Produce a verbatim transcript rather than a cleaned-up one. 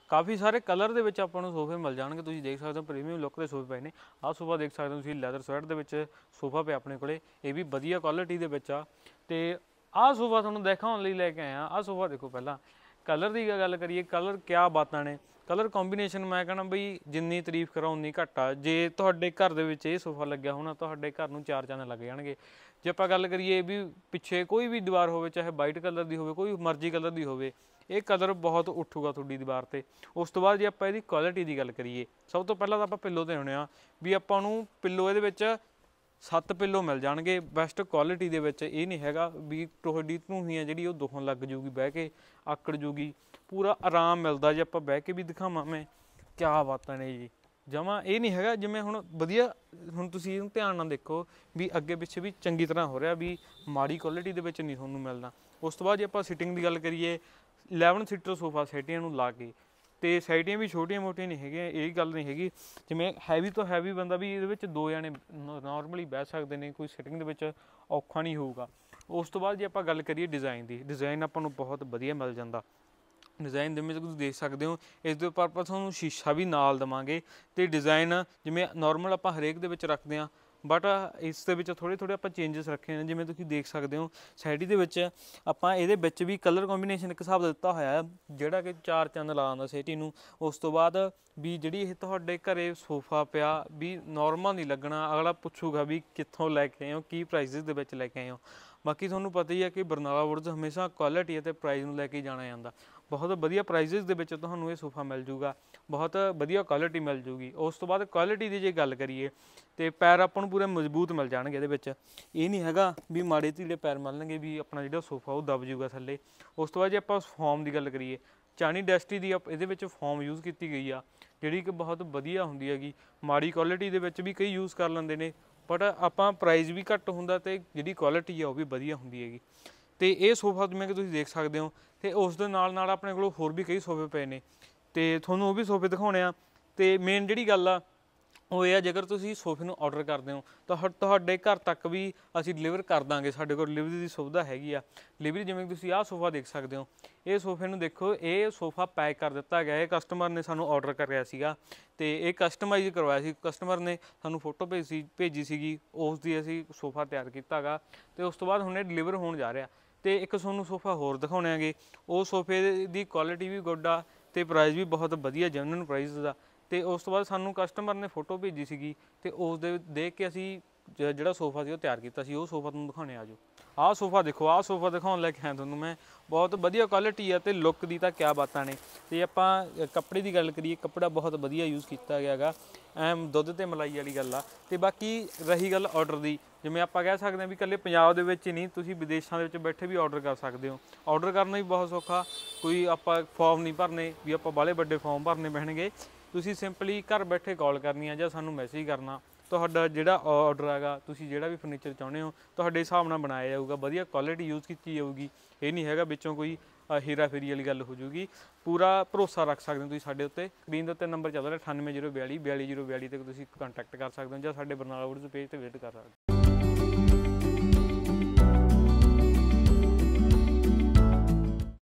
काफ़ी सारे कलर ਦੇ ਵਿੱਚ ਆਪਾਂ ਨੂੰ ਸੋਫੇ ਮਿਲ ਜਾਣਗੇ। ਤੁਸੀਂ ਦੇਖ ਸਕਦੇ ਹੋ ਪ੍ਰੀਮੀਅਮ ਲੁੱਕ ਦੇ ਸੋਫੇ ਪਏ ਨੇ। ਆਹ ਸੋਫਾ ਦੇਖ ਸਕਦੇ ਹੋ ਤੁਸੀਂ ਲੈਦਰ ਸਵੈਟ ਦੇ ਵਿੱਚ ਸੋਫਾ ਪਿਆ ਆਪਣੇ ਕੋਲੇ, ਇਹ ਵੀ ਵਧੀਆ ਕੁਆਲਿਟੀ ਦੇ ਵਿੱਚ ਆ। ਤੇ ਆਹ ਸੋਫਾ ਤੁਹਾਨੂੰ ਦਿਖਾਉਣ ਲਈ ਲੈ ਕੇ ਆਇਆ। ਆਹ ਸੋਫਾ ਦੇਖੋ, ਪਹਿਲਾਂ ਕਲਰ ਦੀ ਗੱਲ ਕਰੀਏ, ਕਲਰ ਕਿਆ ਬਾਤਾਂ ਨੇ। ਕਲਰ ਕੰਬੀਨੇਸ਼ਨ ਮੈਂ ਕਹਿਣਾ ਬਈ ਜਿੰਨੀ ਤਾਰੀਫ ਕਰਾਂ ਉਨੀ ਘੱਟ ਆ। ਜੇ ਤੁਹਾਡੇ ਘਰ ਦੇ ਵਿੱਚ ਇਹ ਸੋਫਾ ਲੱਗਿਆ ਹੋਣਾ, ਤੁਹਾਡੇ ਘਰ ਨੂੰ ਚਾਰ ਚੰਨ ਲੱਗ ਜਾਣਗੇ। ਜੇ ਆਪਾਂ ਗੱਲ ਕਰੀਏ ਵੀ ਪਿੱਛੇ ਕੋਈ ਵੀ ਦੀਵਾਰ ਹੋਵੇ, ਚਾਹੇ ਵਾਈਟ ਕਲਰ ਦੀ ਹੋਵੇ, ਕੋਈ ਮਰਜ਼ੀ ਕਲਰ ਦੀ ਹੋਵੇ, ਇਹ ਕਲਰ ਬਹੁਤ ਉੱਠੂਗਾ ਤੁਹਾਡੀ ਦੀਵਾਰ 'ਤੇ। ਉਸ ਤੋਂ ਬਾਅਦ ਜੇ ਆਪਾਂ ਇਹਦੀ ਕੁਆਲਿਟੀ ਦੀ ਗੱਲ ਕਰੀਏ, ਸਭ ਤੋਂ ਪਹਿਲਾਂ ਤਾਂ ਆਪਾਂ ਪਿੱਲੋ 'ਤੇ ਆਉਂਦੇ ਹਾਂ ਵੀ ਆਪਾਂ ਨੂੰ ਪਿੱਲੋ ਇਹਦੇ ਵਿੱਚ ਸੱਤ ਪਿੱਲੋ ਮਿਲ ਜਾਣਗੇ ਬੈਸਟ ਕੁਆਲਿਟੀ ਦੇ ਵਿੱਚ। ਇਹ ਨਹੀਂ ਹੈਗਾ ਵੀ ਤੁਹਾਡੀ ਧੂੰਹੀ ਆ ਜਿਹੜੀ ਉਹ ਦੁਖਣ ਲੱਗ ਜੂਗੀ, ਬਹਿ ਕੇ ਆਕੜ ਜੂਗੀ। ਪੂਰਾ ਆਰਾਮ ਮਿਲਦਾ। ਜੇ ਆਪਾਂ ਬਹਿ ਕੇ ਵੀ ਦਿਖਾਵਾਂ ਮੈਂ, ਕਿਆ ਬਾਤਾਂ ਨੇ ਜੀ। ਜਮਾਂ ਇਹ ਨਹੀਂ ਹੈਗਾ ਜਿਵੇਂ ਹੁਣ ਵਧੀਆ, ਹੁਣ ਤੁਸੀਂ ਇਹਨੂੰ ਧਿਆਨ ਨਾਲ ਦੇਖੋ ਵੀ ਅੱਗੇ ਪਿੱਛੇ ਵੀ ਚੰਗੀ ਤਰ੍ਹਾਂ ਹੋ ਰਿਹਾ, ਵੀ ਮਾੜੀ ਕੁਆਲਿਟੀ ਦੇ ਵਿੱਚ ਨਹੀਂ ਤੁਹਾਨੂੰ ਮਿਲਦਾ। ਉਸ ਤੋਂ ਬਾਅਦ ਜੇ ਆਪਾਂ ਸਿਟਿੰਗ ਦੀ ਗੱਲ ਕਰੀਏ, ਇਲੈਵਨ ਸੀਟਰ ਸੋਫਾ ਸੈਟੀਆਂ ਨੂੰ ਲਾ ਕੇ, ਅਤੇ ਸਾਈਟੀਆਂ ਵੀ ਛੋਟੀਆਂ ਮੋਟੀਆਂ ਨਹੀਂ ਹੈਗੀਆਂ। ਇਹ ਗੱਲ ਨਹੀਂ ਹੈਗੀ ਜਿਵੇਂ ਹੈਵੀ ਤੋਂ ਹੈਵੀ ਬੰਦਾ ਵੀ ਇਹਦੇ ਵਿੱਚ ਦੋ ਜਣੇ ਨੋਰਮਲੀ ਬਹਿ ਸਕਦੇ ਨੇ, ਕੋਈ ਸਿਟਿੰਗ ਦੇ ਵਿੱਚ ਔਖਾ ਨਹੀਂ ਹੋਊਗਾ। ਉਸ ਤੋਂ ਬਾਅਦ ਜੇ ਆਪਾਂ ਗੱਲ ਕਰੀਏ ਡਿਜ਼ਾਈਨ ਦੀ, ਡਿਜ਼ਾਈਨ ਆਪਾਂ ਨੂੰ ਬਹੁਤ ਵਧੀਆ ਮਿਲ ਜਾਂਦਾ। ਡਿਜ਼ਾਈਨ ਜਿਵੇਂ ਤੁਸੀਂ ਦੇਖ ਸਕਦੇ ਹੋ, ਇਸ ਦੇ ਉੱਪਰ ਆਪਾਂ ਤੁਹਾਨੂੰ ਸ਼ੀਸ਼ਾ ਵੀ ਨਾਲ ਦੇਵਾਂਗੇ। ਅਤੇ ਡਿਜ਼ਾਈਨ ਜਿਵੇਂ ਨੋਰਮਲ ਆਪਾਂ ਹਰੇਕ ਦੇ ਵਿੱਚ ਰੱਖਦੇ ਹਾਂ, ਬਟ ਇਸ ਦੇ ਵਿੱਚ ਥੋੜ੍ਹੇ ਥੋੜ੍ਹੇ ਆਪਾਂ ਚੇਂਜਸ ਰੱਖੇ ਨੇ। ਜਿਵੇਂ ਤੁਸੀਂ ਦੇਖ ਸਕਦੇ ਹੋ ਸਾਈਡੀ ਦੇ ਵਿੱਚ ਆਪਾਂ ਇਹਦੇ ਵਿੱਚ ਵੀ ਕਲਰ ਕੰਬੀਨੇਸ਼ਨ ਇੱਕ ਹਿਸਾਬ ਦਾ ਦਿੱਤਾ ਹੋਇਆ, ਜਿਹੜਾ ਕਿ ਚਾਰ ਚੰਦ ਲਾ ਦਿੰਦਾ ਸਿਟੀ ਨੂੰ। ਉਸ ਤੋਂ ਬਾਅਦ ਵੀ ਜਿਹੜੀ ਇਹ ਤੁਹਾਡੇ ਘਰ ਸੋਫਾ ਪਿਆ ਵੀ ਨੋਰਮਲ ਨਹੀਂ ਲੱਗਣਾ, ਅਗਲਾ ਪੁੱਛੂਗਾ ਵੀ ਕਿੱਥੋਂ ਲੈ ਕੇ ਆਏ ਹੋ, ਕੀ ਪ੍ਰਾਈਸਿਸ ਦੇ ਵਿੱਚ ਲੈ ਕੇ ਆਏ ਹੋ। ਬਾਕੀ ਤੁਹਾਨੂੰ ਪਤਾ ਹੀ ਹੈ ਕਿ ਬਰਨਾਲਾ ਵੁੱਡਜ਼ ਹਮੇਸ਼ਾ ਕੁਆਲਿਟੀ ਅਤੇ ਪ੍ਰਾਈਸ ਨੂੰ ਲੈ ਕੇ ਜਾਣਾ ਜਾਂਦਾ। ਬਹੁਤ ਵਧੀਆ ਪ੍ਰਾਈਸਿਸ ਦੇ ਵਿੱਚ ਤੁਹਾਨੂੰ ਇਹ ਸੋਫਾ ਮਿਲ ਜੂਗਾ, ਬਹੁਤ ਵਧੀਆ ਕੁਆਲਿਟੀ ਮਿਲ ਜੂਗੀ। ਉਸ ਤੋਂ ਬਾਅਦ ਕੁਆਲਿਟੀ ਦੀ ਜੇ ਗੱਲ ਕਰੀਏ, ਅਤੇ ਪੈਰ ਆਪਾਂ ਨੂੰ ਪੂਰੇ ਮਜ਼ਬੂਤ ਮਿਲ ਜਾਣਗੇ ਇਹਦੇ ਵਿੱਚ। ਇਹ ਨਹੀਂ ਹੈਗਾ ਵੀ ਮਾੜੇ ਧੀੜੇ ਪੈਰ ਮਿਲਣਗੇ ਵੀ ਆਪਣਾ ਜਿਹੜਾ ਸੋਫਾ ਉਹ ਦਬ ਜੂਗਾ ਥੱਲੇ। ਉਸ ਤੋਂ ਬਾਅਦ ਜੇ ਆਪਾਂ ਫੋਮ ਦੀ ਗੱਲ ਕਰੀਏ, ਚਾਣੀ ਡੈਸਟੀ ਦੀ ਇਹਦੇ ਵਿੱਚ ਫੋਮ ਯੂਜ਼ ਕੀਤੀ ਗਈ ਆ, ਜਿਹੜੀ ਕਿ ਬਹੁਤ ਵਧੀਆ ਹੁੰਦੀ ਹੈਗੀ। ਮਾੜੀ ਕੁਆਲਿਟੀ ਦੇ ਵਿੱਚ ਵੀ ਕਈ ਯੂਜ਼ ਕਰ ਲੈਂਦੇ ਨੇ, ਬਟ ਆਪਾਂ ਪ੍ਰਾਈਸ ਵੀ ਘੱਟ ਹੁੰਦਾ ਅਤੇ ਜਿਹੜੀ ਕੁਆਲਿਟੀ ਆ ਉਹ ਵੀ ਵਧੀਆ ਹੁੰਦੀ ਹੈਗੀ। ਅਤੇ ਇਹ ਸੋਫਾ ਜਿਵੇਂ ਕਿ ਤੁਸੀਂ ਦੇਖ ਸਕਦੇ ਹੋ, ਅਤੇ ਉਸ ਦੇ ਨਾਲ ਨਾਲ ਆਪਣੇ ਕੋਲ ਹੋਰ ਵੀ ਕਈ ਸੋਫੇ ਪਏ ਨੇ, ਅਤੇ ਤੁਹਾਨੂੰ ਉਹ ਵੀ ਸੋਫੇ ਦਿਖਾਉਣੇ ਆ। ਅਤੇ ਮੇਨ ਜਿਹੜੀ ਗੱਲ ਆ ਉਹ ਇਹ ਆ, ਜੇਕਰ ਤੁਸੀਂ ਸੋਫੇ ਨੂੰ ਔਡਰ ਕਰਦੇ ਹੋ ਤਾਂ ਤੁਹਾਡੇ ਘਰ ਤੱਕ ਵੀ ਅਸੀਂ ਡਿਲੀਵਰ ਕਰ ਦਾਂਗੇ। ਸਾਡੇ ਕੋਲ ਡਿਲੀਵਰੀ ਦੀ ਸੁਵਿਧਾ ਹੈਗੀ ਆ। ਡਿਲੀਵਰੀ ਜਿਵੇਂ ਤੁਸੀਂ ਆਹ ਸੋਫਾ ਦੇਖ ਸਕਦੇ ਹੋ, ਇਹ ਸੋਫੇ ਨੂੰ ਦੇਖੋ, ਇਹ ਸੋਫਾ ਪੈਕ ਕਰ ਦਿੱਤਾ ਗਿਆ। ਇਹ ਕਸਟਮਰ ਨੇ ਸਾਨੂੰ ਔਡਰ ਕਰਿਆ ਸੀਗਾ, ਅਤੇ ਇਹ ਕਸਟਮਾਈਜ਼ ਕਰਵਾਇਆ ਸੀ। ਕਸਟਮਰ ਨੇ ਸਾਨੂੰ ਫੋਟੋ ਭੇਜੀ ਭੇਜੀ ਸੀਗੀ, ਉਸ ਦੀ ਅਸੀਂ ਸੋਫਾ ਤਿਆਰ ਕੀਤਾ ਗਾ। ਅਤੇ ਉਸ ਤੋਂ ਬਾਅਦ ਹੁਣ ਇਹ ਡਿਲੀਵਰ ਹੋਣ ਜਾ ਰਿਹਾ। ਅਤੇ ਇੱਕ ਤੁਹਾਨੂੰ ਸੋਫਾ ਹੋਰ ਦਿਖਾਉਣੇ ਹੈਗੇ, ਉਹ ਸੋਫੇ ਦੀ ਕੁਆਲਿਟੀ ਵੀ ਗੁੱਡ ਆ ਅਤੇ ਪ੍ਰਾਈਸ ਵੀ ਬਹੁਤ ਵਧੀਆ ਜੈਨੂਅਨ ਪ੍ਰਾਈਸ ਦਾ। ਅਤੇ ਉਸ ਤੋਂ ਬਾਅਦ ਸਾਨੂੰ ਕਸਟਮਰ ਨੇ ਫੋਟੋ ਭੇਜੀ ਸੀਗੀ, ਅਤੇ ਉਸ ਦੇ ਦੇਖ ਕੇ ਅਸੀਂ ਜ ਜਿਹੜਾ ਸੋਫਾ ਸੀ ਉਹ ਤਿਆਰ ਕੀਤਾ ਸੀ। ਉਹ ਸੋਫਾ ਤੁਹਾਨੂੰ ਦਿਖਾਉਣੇ ਆ ਜਾਓ। ਆਹ ਸੋਫਾ ਦੇਖੋ, ਆਹ ਸੋਫਾ ਦਿਖਾਉਣ ਲੈ ਕੇ ਆਇਆ ਤੁਹਾਨੂੰ ਮੈਂ। ਬਹੁਤ ਵਧੀਆ ਕੁਆਲਿਟੀ ਆ ਅਤੇ ਲੁੱਕ ਦੀ ਤਾਂ ਕਿਆ ਬਾਤਾਂ ਨੇ। ਅਤੇ ਆਪਾਂ ਕੱਪੜੇ ਦੀ ਗੱਲ ਕਰੀਏ, ਕੱਪੜਾ ਬਹੁਤ ਵਧੀਆ ਯੂਜ਼ ਕੀਤਾ ਗਿਆ ਹੈਗਾ, ਐਮ ਦੁੱਧ ਅਤੇ ਮਲਾਈ ਵਾਲੀ ਗੱਲ ਆ। ਅਤੇ ਬਾਕੀ ਰਹੀ ਗੱਲ ਔਡਰ ਦੀ, ਜਿਵੇਂ ਆਪਾਂ ਕਹਿ ਸਕਦੇ ਹਾਂ ਵੀ ਇਕੱਲੇ ਪੰਜਾਬ ਦੇ ਵਿੱਚ ਹੀ ਨਹੀਂ, ਤੁਸੀਂ ਵਿਦੇਸ਼ਾਂ ਦੇ ਵਿੱਚ ਬੈਠੇ ਵੀ ਔਡਰ ਕਰ ਸਕਦੇ ਹੋ। ਔਡਰ ਕਰਨਾ ਵੀ ਬਹੁਤ ਸੌਖਾ, ਕੋਈ ਆਪਾਂ ਫੋਰਮ ਨਹੀਂ ਭਰਨੇ ਵੀ ਆਪਾਂ ਬਾਹਲੇ ਵੱਡੇ ਫੋਰਮ ਭਰਨੇ ਪੈਣਗੇ। ਤੁਸੀਂ ਸਿੰਪਲੀ ਘਰ ਬੈਠੇ ਕਾਲ ਕਰਨੀ ਆ ਜਾਂ ਸਾਨੂੰ ਮੈਸੇਜ ਕਰਨਾ, ਤੁਹਾਡਾ ਜਿਹੜਾ ਔਡਰ ਹੈਗਾ, ਤੁਸੀਂ ਜਿਹੜਾ ਵੀ ਫਰਨੀਚਰ ਚਾਹੁੰਦੇ ਹੋ ਤੁਹਾਡੇ ਹਿਸਾਬ ਨਾਲ ਬਣਾਇਆ ਜਾਊਗਾ। ਵਧੀਆ ਕੁਆਲਿਟੀ ਯੂਜ਼ ਕੀਤੀ ਜਾਊਗੀ। ਇਹ ਨਹੀਂ ਹੈਗਾ ਵਿੱਚੋਂ ਕੋਈ ਹੇਰਾ ਫੇਰੀ ਵਾਲੀ ਗੱਲ ਹੋ ਜੂਗੀ। ਪੂਰਾ ਭਰੋਸਾ ਰੱਖ ਸਕਦੇ ਹੋ ਤੁਸੀਂ ਸਾਡੇ ਉੱਤੇ। ਸਕਰੀਨ ਦੇ ਉੱਤੇ ਨੰਬਰ ਚੱਲ ਰਿਹਾ ਅਠਾਨਵੇਂ ਜ਼ੀਰੋ ਬਿਆਲੀ ਬਿਆਲੀ ਜ਼ੀਰੋ ਬਿਆਲੀ 'ਤੇ ਤੁਸੀਂ ਕੰਟੈਕਟ ਕਰ ਸਕਦੇ ਹੋ, ਜਾਂ ਸਾਡੇ ਬਰਨਾਲਾ ਵੁੱਡਜ਼ ਪੇਜ 'ਤੇ ਵਿਜ਼ਿਟ ਕਰ ਸਕਦੇ ਹੋ।